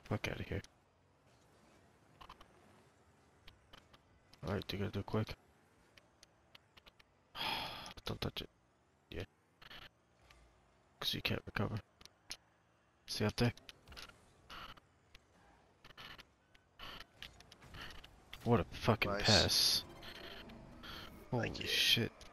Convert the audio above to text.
Fuck out of here. Alright, you gotta do it quick. Don't touch it. Yeah. Cause you can't recover. See up there? What a fucking Nice. pass. Holy Thank you. shit.